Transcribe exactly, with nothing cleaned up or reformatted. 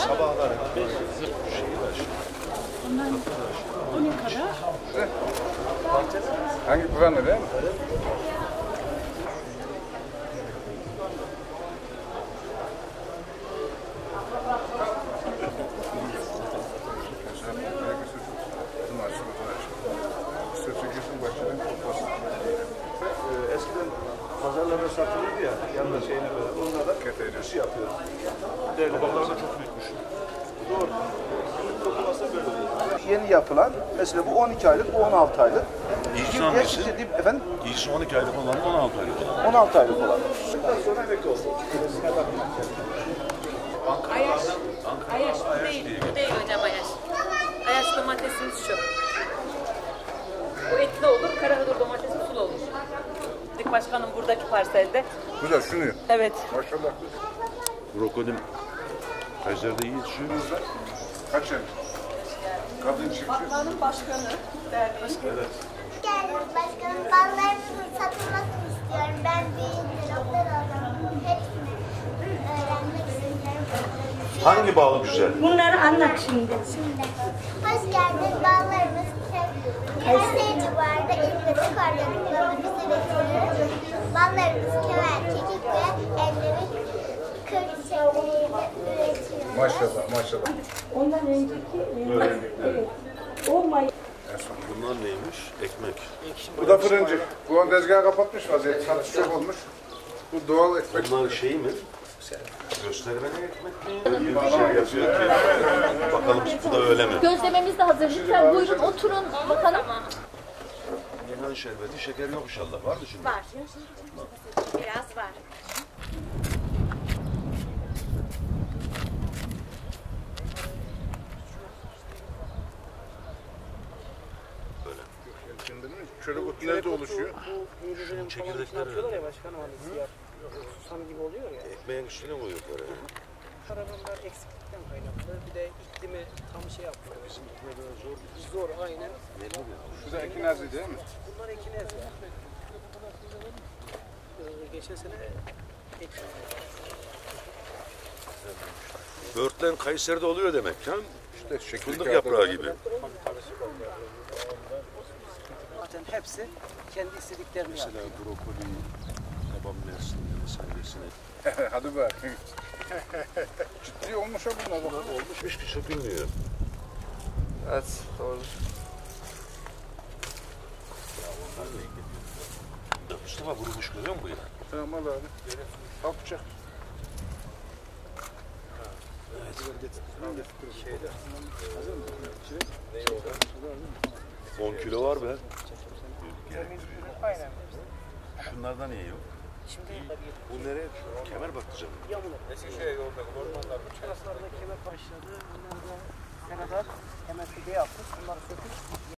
Sabahları şeyi var. Ondan o ne kadar? Hangi Kur'an'ı değil mi? Eskiden pazarlarda satılırdı ya, yanında şeyine böyle. Onlar da kefeyresi yapıyor. Tabaklar da çok büyükmüş. Doğru. Toplaması böyle oluyor. Yeni yapılan, mesela bu on iki aylık, bu on altı aylık. İyisi hangisi? Efendim? İyisi on iki aylık olan, on altı aylık olan. on altı aylık olan. Bundan sonra emekli oldu. Ayaş. Ayaş bu değil. Bu değil hocam Ayaş. Ayaş domatesimiz şu. Bu etli olur, Karahadır domatesi sulu olur. Dik başkanım buradaki parselde. Güzel, şunu yiyor. Evet. Maşallah. Brokolim Kayseri'de iyi yetişiyor. Kaç yer? Kadın çiftçi. Fatma'nın başkanı. Değerli. Evet. Geldiniz başkanım. Ballarımızın satılmasını istiyorum. Ben büyüyünce doktor olacağım. Hepsini öğrenmek istiyorum. Hangi bağlı güzel? Bunları anlat şimdi. Şimdi hoş geldiniz. Ballarımız Kayseri civarında ilk ve tek organik bize getiriyor. Ballarımız kemer, kekik ve endemik kırk şeklinde üretiyor. Maşallah, maşallah. Ondan önceki evet. Olmayı. Bunlar neymiş? Ekmek. Bu da fırıncı. Bu an tezgahı kapatmış vaziyette. Satış çok olmuş. Bu doğal ekmek. Bunlar şey mi? Göstermeli ekmek mi? Bir şey yapıyor ki. Bakalım bu da öyle mi? Gözlememiz de hazır. Lütfen buyurun oturun bakalım. Yunan şerbeti, şeker yok inşallah. Var mı şimdi? Var. Biraz var. Şöyle bu nerede oluşuyor? Şunun çekirdekleri ya başkanım hani siyah susam gibi oluyor ya. ekmeğin üstüne koyuyorlar. Karavanlar eksiklikten kaynaklı. Bir de iklimi tam şey yapıyor. Bizim ikme biraz zor. Zor aynen. Belli mi? Şu da ekinazı değil mi? Bunlar ekine ee, geçen sene ektim. Böğürtlen Kayseri'de oluyor demek. Ha? İşte şekil Fındık yaprağı gibi. Zaten hepsi kendi istediklerini Mesela yapıyor. brokoli, babam nersinde vesairesine. Hadi be. Ciddi olmuş ha bunlar. Bak. Olmuş hiçbir şey bilmiyor. Evet, doğru. Mustafa vurmuş görüyor musun bu ya? Tamam al abi. Al bıçak. on kilo var be. Aynen. Şunlardan iyi yok. Şimdi Bu nereye? Kemer bakacağım. yamuluk. Eskişehir yolda ormanlar. Taraflarda kemer başladı. Bunlar da seneden hemen pide yaptık. Bunları söküp